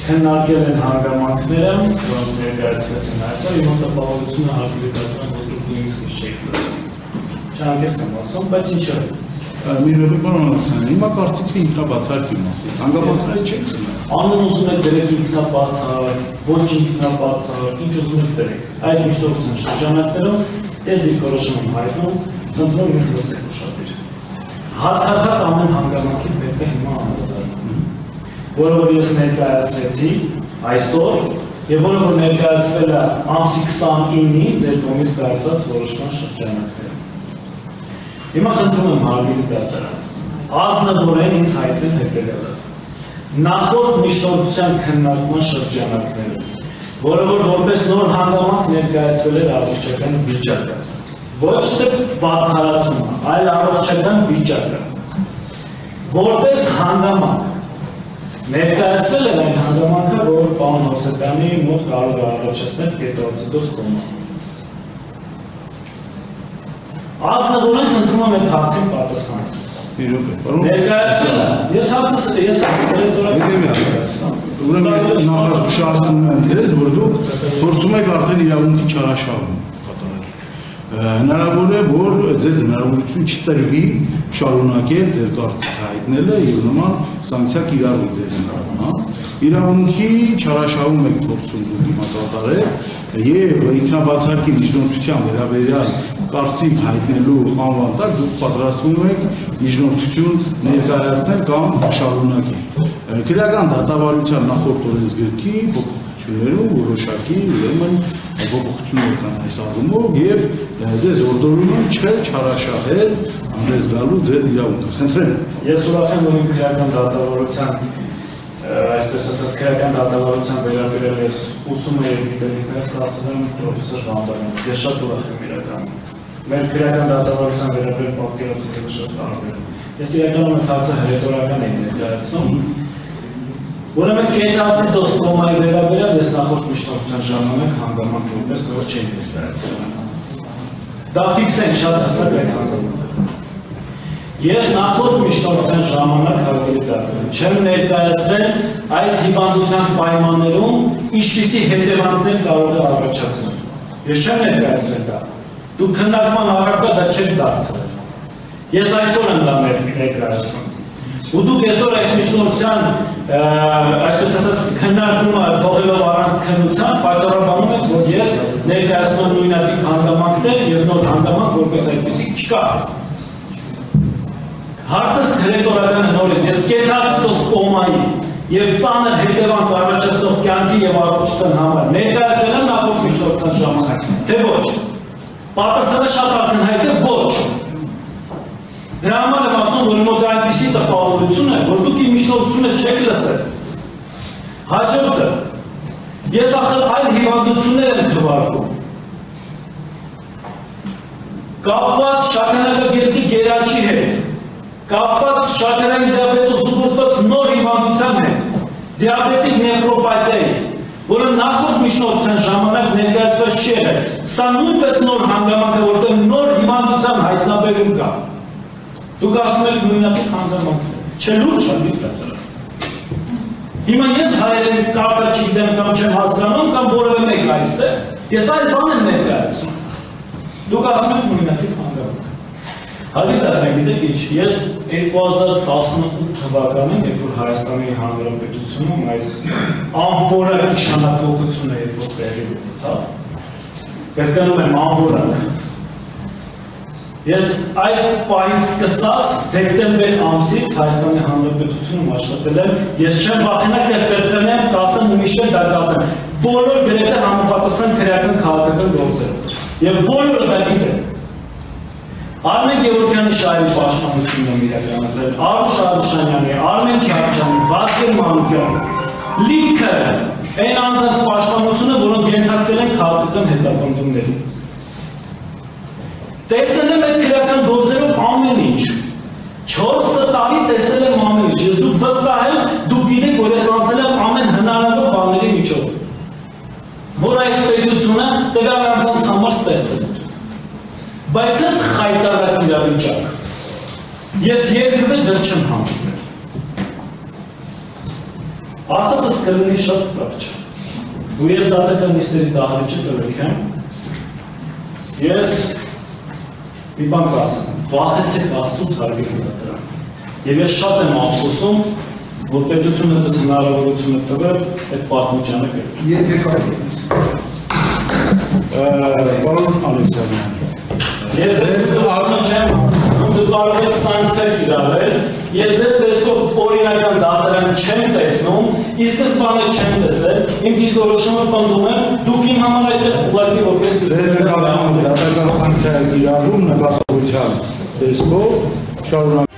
քննարկել են հանգամանքները, որոնք ներկայացվեցին այսօր, իմ մտապահությունը հարգելի դատական որ դուք նույնիսկ չեք լսում։ Չանկեղծ եմ ասում, բայց ինչ է։ Մի րոպե պարոն Ալեքսանդր, հիմա կարծիքի ինքնաբացարկի մասին, հանգամանքները չեք ծնել։ Անուն ուզում եք դրեք ինքնաբացարկ, ոչ ինքնաբացարկ, ինչ ուզում եք դրեք։ Այդ միշտորության շրջանակներում ես դիրքորոշում եմ հայտնում, խնդրում ինձ լսեք ուշադիր։ Հատհատհատ ամեն հանգամանքի պետք է հիմա անդրադառնալ, որը որ ես ներկայացրեցի այսօր, եւ որը որ ներկայացվել է ամսի 29-ին ձեր կողմից կայացված որոշման շրջանակներում։ Հիմա խնդրում եմ հարգելի դատարան, ազնվորեն ինձ հայտնել հետևյալը։ Նախորդ միշտորության քննարկման շրջանակներում, որը որ որպես նոր հանգամանք ներկայացվել էր առողջական վիճակը, ոչ թե վատթարացումը, այլ առողջական վիճակը, որպես հանգամանք ներկայացվել էր այն հանգամանքը, որ պարոն Հովսեփյանի մոտ կարող է առաջացնել կետոացիդոզ կոմա։ Ազնվորեն խնդրում եմ այդ հարցին պատասխանել։ Ներկայացվել է, ես հարցը ես ուրեմն ես նախաշարժում եմ ձեզ, որ դուք փորձում եք արդեն իրավունքի չարաշահում կատարել։ Հնարավոր է, որ ձեզ հնարավորություն չտրվի շարունակել ձեր կարծիքը հայտնելը եւ նման սանկցիա կիրառի ձեր նկատմամբ։ Իրավունքի չարաշահում եք փորձում դուք հիմա կատարել եւ ինքնաբացարկի միջնորդության վերաբերյալ կարծիք հայտնելու անվան տակ դուք պատրաստվում եք միջնորդություն ներկայացնել կամ շարունակել։ Քրեական դատավարության նախորդ օրենսգրքի փոփոխություններում որոշակի ուրեմն փոփոխություններ կան այս առումով եւ ձեզ օրդորում եմ չարաշահել անդես գալու ձեր իրավունքը։ Խնդրեմ։ Ես ուրախ եմ, որ իմ քրեական դատավարության այսպես ասած քրեական դատավարության վերաբերյալ ես ուսում եմ գիտելիքներս ստացել պրոֆեսոր Վանդանյանից։ Ես շատ ուրախ եմ իրականում։ Մեր քրեական դատավարության վերաբերյալ պատկերացումները շատ տարբեր են։ Ես իրականում այդ հարցը հրետորական եմ ներկայացնում։ Ուրեմն կետոացիդոզ կոմայի վերաբերյալ ես նախորդ միշտորության ժամանակ հանգամանք որպես նոր չէի ներկայացրել։ Դա ֆիքսենք շատ հստակ այդ հանգամանքը։ Ես նախորդ միշտորության ժամանակ հարգելի դատական չեմ ներկայացրել այս հիվանդության պայմաններում ինչպիսի հետևանքներ կարող է առաջացնել։ Ես չեմ ներկայացրել դա։ Դուք քննարկման առարկա դա չեք դարձրել։ Ես այսօր եմ դա ներկայացնում։ Ու դուք այսօր այս միշտորության այսպես ասած քննարկումը թողելով առանց քննության պատճառաբանում եք, որ ես ներկայացնում նույնատիպ հանգամանքներ եւ նոր հանգամանք որպես այդպեսի չկա։ Հարցս հրետորական նորից, ես կետոացիդոզ կոմայի եւ ծանր հետևանք առաջացնող կյանքի եւ առողջության համար ներկայացրել եմ նախորդ միշտորության ժամանակ, թե ոչ։ Պատասխանը շատ ակնհայտ է ոչ։ Դրա համար եմ ասում, որ մոտ այնպիսի տպավորություն է, որ դուք իմ միշտորությունը չեք լսել։ Հաջորդը, ես ախր այլ հիվանդություններ եմ թվարկում։ Կապված շաքարակագեղձի գերաճի հետ, կապված շաքարային դիաբետով զուգորդված նոր հիվանդության հետ, դիաբետիկ նեֆրոպաթիայի, որը նախորդ միշտորության ժամանակ ներկայացված չի եղել։ Սա նույնպես նոր հանգամանք է, որտեղ նոր հիվանդության հայտնաբերում կա։ Դուք ասում եք նույնատիպ հանգամանքներ։ Չէ լուրջ հանդիպ դատարան։ Հիմա ես հայերեն կարտա չգիտեմ կամ չեմ հասկանում կամ որևէ մեկ այստեղ, ես այլ բան եմ ներկայացնում։ Դուք ասում եք նույնատիպ հանգամանք։ Հարգելի դատարան, գիտեք ինչ, ես 2018 թվականին, երբ որ Հայաստանի Հանրապետությունում այս անվորակ իշխանափոխությունը երբ որ տեղի ունեցավ, կրկնում եմ անվորակ, ես այդ պահից սկսած դեկտեմբեր ամսից Հայաստանի Հանրապետությունում աշխատել եմ, ես չեմ վախենա կրկնեմ, կասեմ ու միշտ դա կասեմ, բոլոր գրեթե համապատասխան քրեական քաղաքական գործերով, եւ բոլորը դա գիտեն։ Արմեն Գևորգյանի շահերի պաշտպանությունն եմ իրականացրել, Արուշ Արուշանյանի, Արմեն Չարչյանի, Վասկեր Մանուկյանի, լիքը այն անձանց պաշտպանությունը, որոնք ենթարկվել են քաղաքական հետապնդումների։ Տեսել եմ այդ քրեական գործերով ամեն ինչ։ 4 տարի տեսել եմ ամեն ինչ։ Ես դուք վստահ եմ, դուք գիտեք, որ ես անցել եմ ամեն հնարավոր բաների միջով, որ այս պետությունը տվյալ անձանց համար ստեղծել է։ Բայց ես խայտարակ իրավիճակ, ես երկրվե դեռ չեմ հանդիպել։ Ասածս կլինի շատ կարճ։ Ու ես դատական նիստերի դահլիճը տվեք եմ։ Ես մի բան կասեմ, վախեցեք Աստծուց հարգեք դատարան։ Եվ ես շատ եմ ափսոսում, որ պետությունը ձեզ հնարավորություն է տվել այդ պատմուճանը գրել։ Եթե կարելի Պարոն Ալեքսանյան, Ես արդեն չեմ դու կարող եք սանկցիա կիրառել, ես այդ տեսքով օրինական դատարան չեմ տեսնում, ի սկզբանե չեմ տեսել, իմ դիրքորոշումը պնդում եմ, դուք իմ համար այդտեղ ուղղակի որպես դատական սանկցիա կիրառում նկատողության տեսքով շարունակ